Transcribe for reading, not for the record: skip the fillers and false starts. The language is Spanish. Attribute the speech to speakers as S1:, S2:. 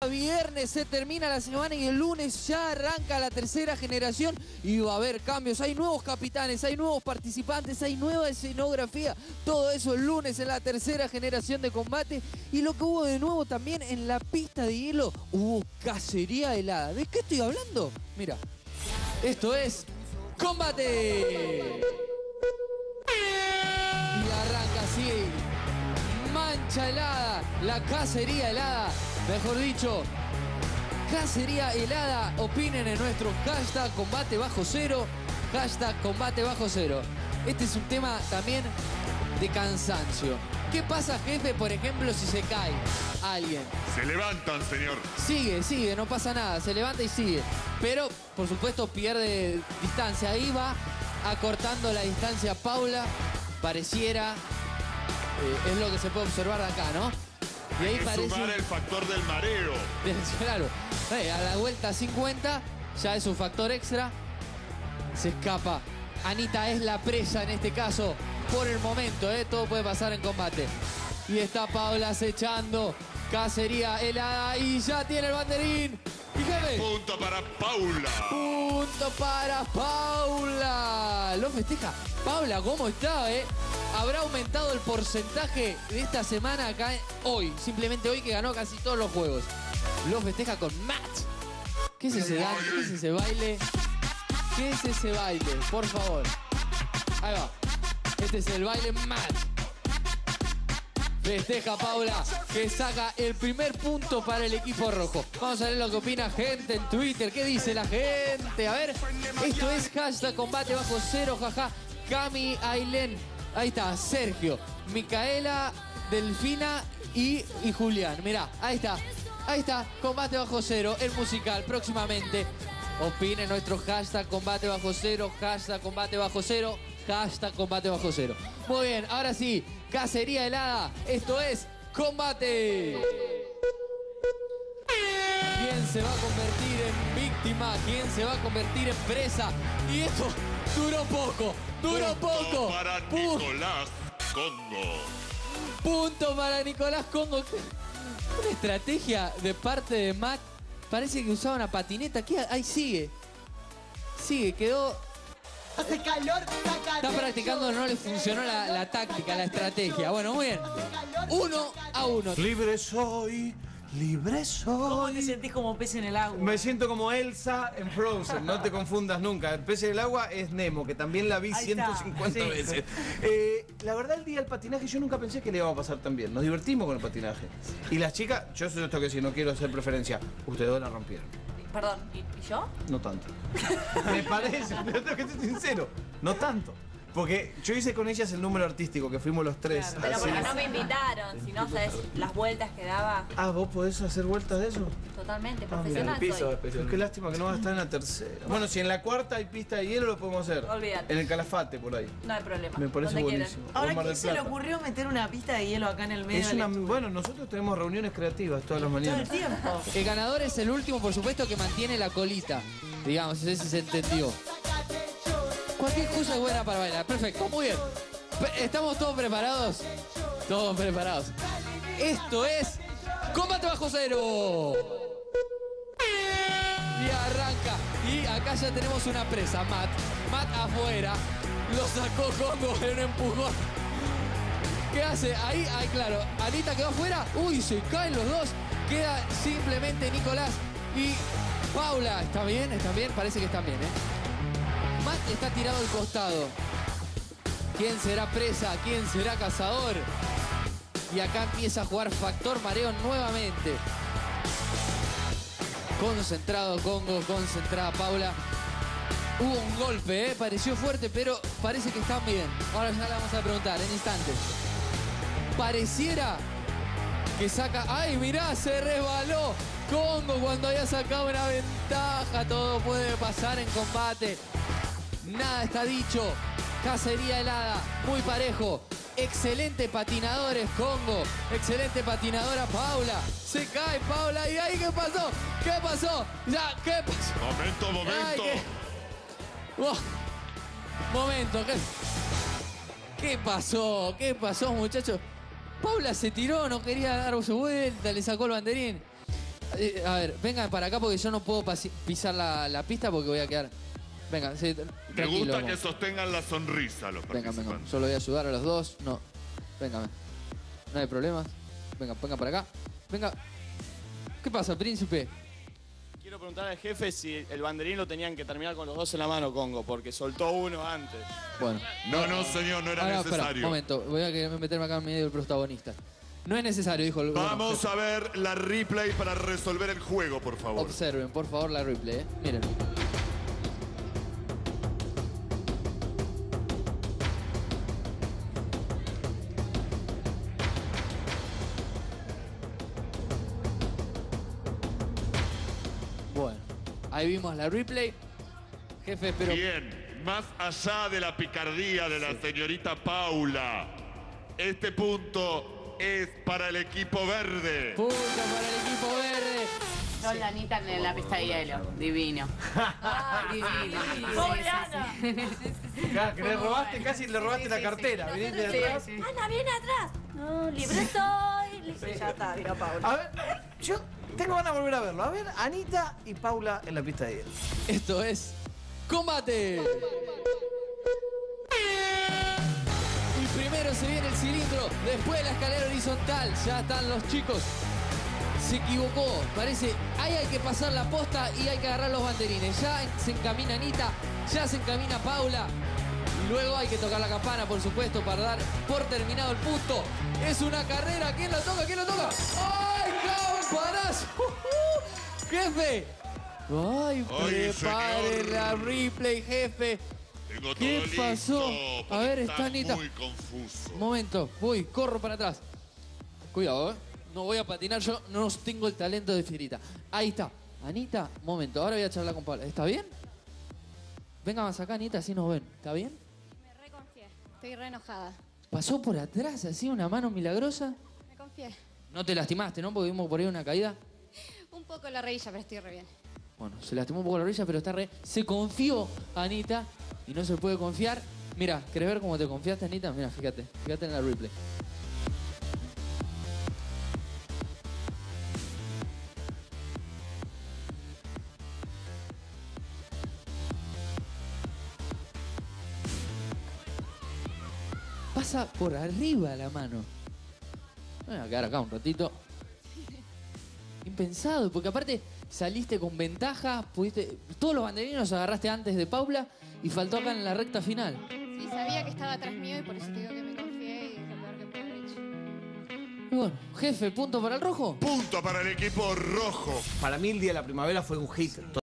S1: viernes se termina la semana y el lunes ya arranca la tercera generación y va a haber cambios. Hay nuevos capitanes, hay nuevos participantes, hay nueva escenografía. Todo eso el lunes en la tercera generación de combate. Y lo que hubo de nuevo también en la pista de hielo, hubo cacería helada. ¿De qué estoy hablando? Mira, esto es combate. Y arranca así. Mancha helada, la cacería helada, mejor dicho, cacería helada. Opinen en nuestro hashtag combate bajo cero, hashtag combate bajo cero. Este es un tema también de cansancio. ¿Qué pasa, jefe, por ejemplo, si se cae alguien?
S2: Se levantan, señor.
S1: Sigue, no pasa nada, se levanta y sigue. Pero, por supuesto, pierde distancia. Ahí va acortando la distancia Paula, pareciera... es lo que se puede observar de acá, ¿no? Y ahí parece...
S2: sumar el factor del mareo.
S1: Claro. A la vuelta 50 ya es un factor extra. Se escapa. Anita es la presa en este caso. Por el momento, todo puede pasar en combate. Y está Paula acechando. Cacería helada y ya tiene el banderín. Y jefe.
S2: Punto para Paula.
S1: Punto para Paula. Lo festeja. Paula, ¿cómo está, Habrá aumentado el porcentaje de esta semana acá hoy. Simplemente hoy que ganó casi todos los juegos. Lo festeja con Matt. ¿Qué es ese dance? ¿Qué es ese baile? ¿Qué es ese baile? Por favor. Ahí va. Este es el baile Matt. Festeja Paula, que saca el primer punto para el equipo rojo. Vamos a ver lo que opina gente en Twitter. ¿Qué dice la gente? A ver. Esto es hashtag combate bajo cero, jaja. Cami Ailén. Ahí está, Sergio, Micaela, Delfina y Julián. Mirá, ahí está, combate bajo cero, el musical, próximamente. Opine nuestro hashtag combate bajo cero, hashtag combate bajo cero, hashtag combate bajo cero. Muy bien, ahora sí, cacería helada, esto es combate. ¿Quién se va a convertir en víctima? ¿Quién se va a convertir en presa? Y esto duró poco.
S2: Punto para Nicolás Congo.
S1: Punto para Nicolás Congo. Una estrategia de parte de Mac. Parece que usaba una patineta. ¿Qué? Ahí sigue. Quedó...
S3: Hace calor,
S1: está practicando, no le funcionó la táctica, la estrategia. Bueno, muy bien. 1-1.
S4: Libre soy. Libre
S3: ¿Cómo te
S4: soy.
S3: sentís como pez en el agua?
S4: Me siento como Elsa en Frozen, no te confundas nunca. El pez en el agua es Nemo, que también la vi
S3: Ahí
S4: 150
S3: está.
S4: veces. La verdad, el día del patinaje yo nunca pensé que le iba a pasar tan bien. Nos divertimos con el patinaje. Y las chicas, yo soy esto que si no quiero hacer preferencia, ustedes dos la rompieron.
S5: Perdón, ¿y yo?
S4: No tanto. Me parece, pero tengo que ser sincero, no tanto. Porque yo hice con ellas el número artístico, que fuimos los tres.
S5: Pero
S4: así.
S5: porque no me invitaron, si no, ¿sabes las vueltas que daba?
S4: Ah, ¿vos podés hacer vueltas de eso?
S5: Totalmente,
S4: mira,
S5: profesional soy.
S4: Qué lástima que no vas a estar en la tercera. Bueno, si en la cuarta hay pista de hielo, lo podemos hacer.
S5: Olvídate.
S4: En el Calafate, por ahí.
S5: No hay problema.
S4: Me parece
S5: Donde
S4: buenísimo.
S5: quieran.
S4: O
S3: Ahora,
S4: en Mar
S3: ¿quién
S4: del
S3: se le
S4: Plata.
S3: ocurrió meter una pista de hielo acá en el medio
S4: Es
S3: del
S4: una,
S3: estudio?
S4: bueno, nosotros tenemos reuniones creativas todas las
S3: Todo el
S4: mañanas.
S3: tiempo.
S1: El ganador es el último, por supuesto, que mantiene la colita. Digamos, ese se entendió. Cualquier cosa es buena para bailar. Perfecto, muy bien. ¿Estamos todos preparados? Todos preparados. Esto es Combate Bajo Cero. Y arranca. Y acá ya tenemos una presa, Matt. Matt afuera. Lo sacó Congo en un empujón. ¿Qué hace? Ahí, claro. Anita quedó afuera. Uy, se caen los dos. Queda simplemente Nicolás y Paula. ¿Está bien? ¿Están bien? Parece que están bien, Matt está tirado al costado. ¿Quién será presa? ¿Quién será cazador? Y acá empieza a jugar factor mareo nuevamente. Concentrado Congo, concentrada Paula. Hubo un golpe, pareció fuerte, pero parece que están bien. Ahora ya le vamos a preguntar en instantes. Pareciera que saca... ¡Ay, mirá! Se resbaló Congo cuando había sacado una ventaja. Todo puede pasar en combate. Nada está dicho. Cacería helada, muy parejo. Excelente patinadores, Congo. Excelente patinadora, Paula. Se cae Paula. ¿Y ahí qué pasó? ¿Qué pasó? Ya, ¿qué pasó?
S2: Momento.
S1: Ay, momento, ¿qué pasó? ¿Qué pasó, muchachos? Paula se tiró, no quería dar su vuelta, le sacó el banderín. A ver, vengan para acá porque yo no puedo pisar la pista porque voy a quedar... Venga, sí,
S2: Me
S1: tranquilo.
S2: gusta que sostengan la sonrisa los
S1: Venga,
S2: participantes.
S1: venga. Yo lo voy a ayudar a los dos. No. Venga. No hay problemas. Venga, venga para acá. Venga. ¿Qué pasa, príncipe?
S6: Quiero preguntar al jefe si el banderín lo tenían que terminar con los dos en la mano, Congo, porque soltó uno antes.
S1: Bueno.
S2: No, no, señor, no era
S1: Ahora, espera,
S2: necesario.
S1: un momento. Voy a querer meterme acá en medio del protagonista. No es necesario, dijo el...
S2: Vamos a ver la replay para resolver el juego, por favor.
S1: Observen, por favor, la replay, Miren. Bueno, ahí vimos la replay. Jefe, pero...
S2: Bien, más allá de la picardía de la señorita Paula, este punto es para el equipo verde.
S1: Punto para el equipo verde.
S7: Yo la Anita en la pista de hielo. Divino. Divino.
S5: ¡Pobre Ana!
S4: Claro, que le robaste, casi le robaste la cartera. Viniste de atrás.
S5: ¡Ana, viene atrás! No, libre soy. Sí, ya está, vino Paula.
S4: A ver, yo tengo ganas de volver a verlo. A ver, Anita y Paula en la pista de hielo.
S1: Esto es... ¡Combate! Y primero se viene el cilindro, después la escalera horizontal. Ya están los chicos. Se equivocó, parece. Ahí hay que pasar la posta y hay que agarrar los banderines. Ya se encamina Anita, ya se encamina Paula. Y luego hay que tocar la campana, por supuesto, para dar por terminado el punto. Es una carrera. ¿Quién lo toca? ¿Quién lo toca? ¡Ay, campanazo! ¡Jefe! ¡Ay,
S2: Ay,
S1: prepare
S2: señor.
S1: la replay, jefe!
S2: Tengo
S1: ¿Qué
S2: todo
S1: pasó?
S2: listo,
S1: A ver,
S2: porque
S1: está Anita.
S2: muy confuso.
S1: Momento, voy, corro para atrás. Cuidado, no voy a patinar, yo no tengo el talento de Fierita. Ahí está. Anita, momento, ahora voy a charlar con Paula. ¿Está bien? Venga más acá, Anita, así nos ven. ¿Está bien?
S8: Me reconfié. Estoy re enojada.
S1: ¿Pasó por atrás así una mano milagrosa?
S8: Me confié.
S1: No te lastimaste, ¿no? Porque vimos por ahí una caída.
S8: Un poco la rodilla, pero estoy re bien.
S1: Bueno, se lastimó un poco la rodilla, pero está re... Se confió, Anita, y no se puede confiar. Mira, ¿querés ver cómo te confiaste, Anita? Mira, fíjate en la replay. Pasa por arriba la mano. Voy a quedar acá un ratito. Impensado, porque aparte saliste con ventaja, pudiste... Todos los banderines los agarraste antes de Paula y faltó acá en la recta final.
S8: Sí, sabía que estaba atrás mío y por eso te digo que me confié y dije lo peor que pude haber hecho.
S1: Y bueno, jefe, ¿punto para el rojo?
S2: Punto para el equipo rojo.
S4: Para mí el día de la primavera fue un hit.